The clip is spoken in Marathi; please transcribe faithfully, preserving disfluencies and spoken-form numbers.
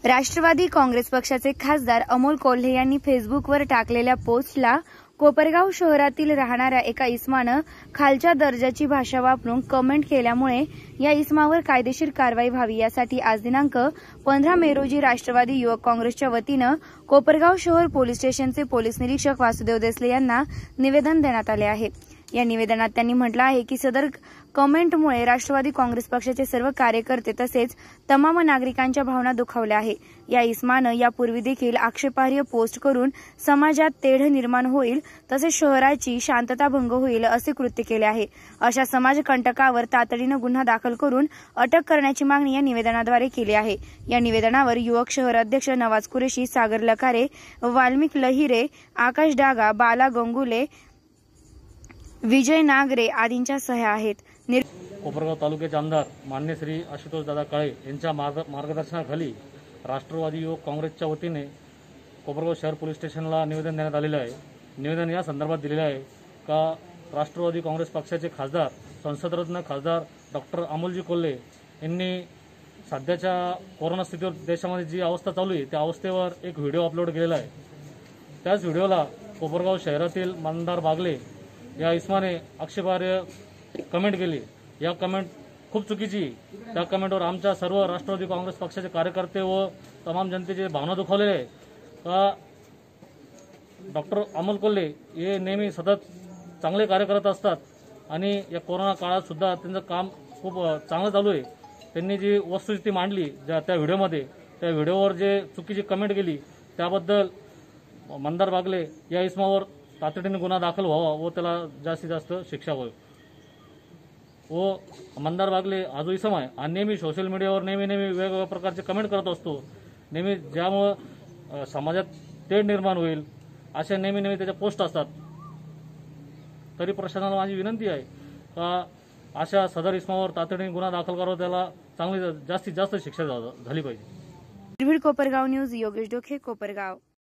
राष्ट्रवादी काँग्रेस पक्षाचे खासदार अमोल कोल्हे यांनी फेसबुकवर टाकलेल्या पोस्टला कोपरगाव शहरातील राहणाऱ्या एका इसमानं खालच्या दर्जाची भाषा वापरून कमेंट केल्यामुळे या इसमावर कायदेशीर कारवाई व्हावी यासाठी आज दिनांक पंधरा मे रोजी राष्ट्रवादी युवक काँग्रेसच्या वतीनं कोपरगाव शहर पोलीस स्टेशनचे पोलीस निरीक्षक वासुदेव देसले यांना निवेदन देण्यात आले आहे। या निवेदनात त्यांनी म्हटलं आहे की सदर कमेंटमुळे राष्ट्रवादी काँग्रेस पक्षाचे सर्व कार्यकर्ते तसेच तमाम नागरिकांच्या भावना दुखावल्या आहे। या इसमानं यापूर्वी देखील आक्षेपार्ह पोस्ट करून समाजात तेढ निर्माण होईल तसेच शहराची शांतता भंग होईल असे कृत्य केले आहे। अशा समाजकंटकावर तातडीने गुन्हा दाखल करून अटक करण्याची मागणी या निवेदनाद्वारे केली आहे। या निवेदनावर युवक शहर अध्यक्ष नवाज कुरेशी, सागर लकारे, वाल्मिक लहिरे, आकाश डागा, बाला गंगुले, विजय नागरे आदींच्या सह्या आहेत। कोपरगाव तालुक्याचे आमदार मान्य श्री आशुतोष दादा काळे यांच्या मार्गदर्शनाखाली राष्ट्रवादी युवक काँग्रेसच्या वतीने कोपरगाव शहर पोलीस स्टेशनला निवेदन देण्यात आलेले आहे। निवेदन या संदर्भात दिलेले आहे का राष्ट्रवादी काँग्रेस पक्षाचे खासदार संसदरत्न खासदार डॉक्टर अमोलजी कोल्हे यांनी सध्याच्या कोरोना स्थितीवर देशामध्ये जी अवस्था चालू आहे त्या अवस्थेवर एक व्हिडिओ अपलोड केलेला आहे। त्याच व्हिडिओला कोपरगाव शहरातील मंदार बागले या इसमाने आक्षेपार्ह कमेंट केली। या कमेंट खूप चुकीची। त्या कमेंटवर आमच्या सर्व राष्ट्रवादी काँग्रेस पक्षाचे कार्यकर्ते व तमाम जनतेचे भावना दुखावलेले आहे का डॉक्टर अमोल कोल्हे हे नेहमी सतत चांगले कार्य करत असतात आणि या कोरोना काळात सुद्धा त्यांचं काम खूप चांगलं चालू आहे। त्यांनी जी वस्तुस्थिती मांडली ज्या त्या व्हिडिओमध्ये त्या व्हिडिओवर जे चुकीची कमेंट केली त्याबद्दल मंदार बागले या इसमावर तातडीने गुन्हा दाखल व्हावा व त्याला जास्तीत जास्त शिक्षा व्हावी व मंदार बागले हा जो इसम आहे हा नेहमी सोशल मीडियावर नेहमी नेहमी वेगवेगळ्या प्रकारचे कमेंट करत असतो, नेहमी ज्यामुळं समाजात तेढ निर्माण होईल अशा नेहमी नेहमी त्याच्या पोस्ट असतात। तरी प्रशासनाला माझी विनंती आहे का अशा सदर इसमावर तातडीने गुन्हा दाखल करावा, त्याला चांगली जास्तीत जास्त शिक्षा झाली पाहिजे। कोपरगाव न्यूज, योगेश डोके, कोपरगाव।